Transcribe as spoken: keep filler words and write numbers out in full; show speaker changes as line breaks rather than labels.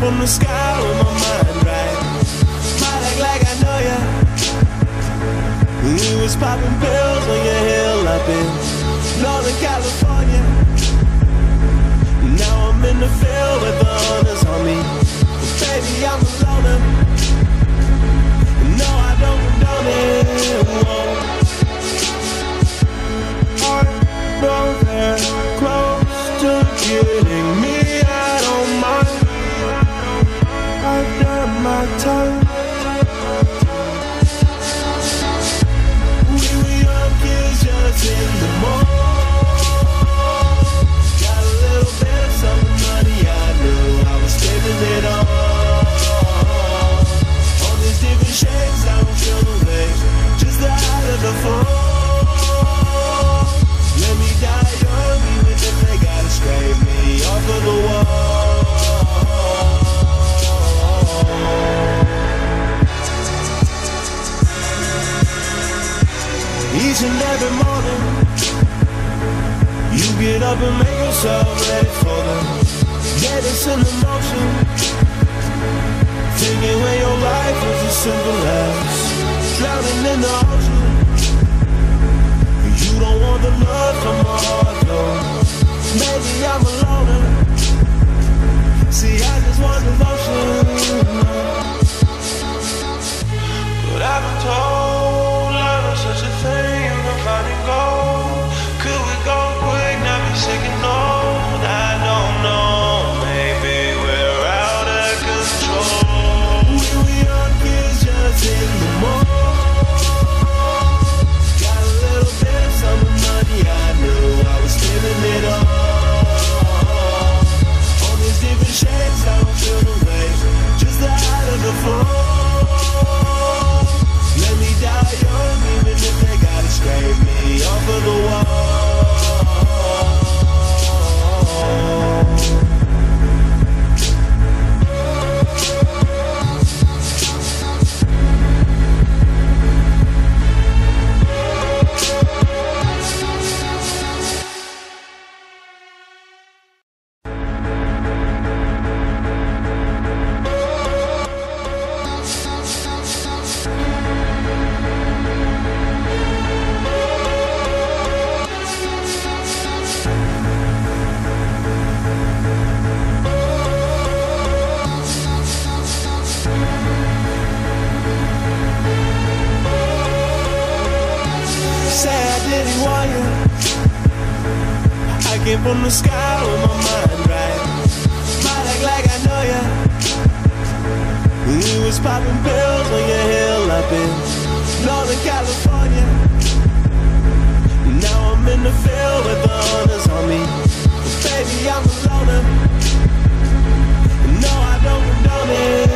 from the sky with my mind right. Might act like I know ya. We was popping pills on your hill up in Northern California. Now I'm in the field with the hunters on me. But baby, I'm a loner. No, I don't condone it. Whoa. I know they're close to getting me. I don't mind. I've done my time. We were young kids just in the mall. Got a little bit of some money, I knew I was spending it all. All these different shades, I don't feel the way. Just the height of the fall. Let me die young, even if they gotta scrape me off of the wall. Each and every morning, you get up and make yourself ready for them. Yeah, it's in the motion. Thinking when your life was as simple as drowning in the ocean. You don't want the love from my heart, though. Maybe I'm a loner. See, I just want devotion. But I've been told love is such a thing you can find and go. Could we go quick, not be sick and old? I don't know, maybe we're out of control. We were young kids just in the mall. I knew I was spending it all. All these different shades, I don't feel the way. Just the height of the fall. Let me die young, even if they gotta scrape me off of the wall. From the sky with my mind right. Might act like I know ya. We was popping pills on your hill up in Northern California. Now I'm in the field with the hunters on me. But baby, I'm a loner. No, I don't condone it.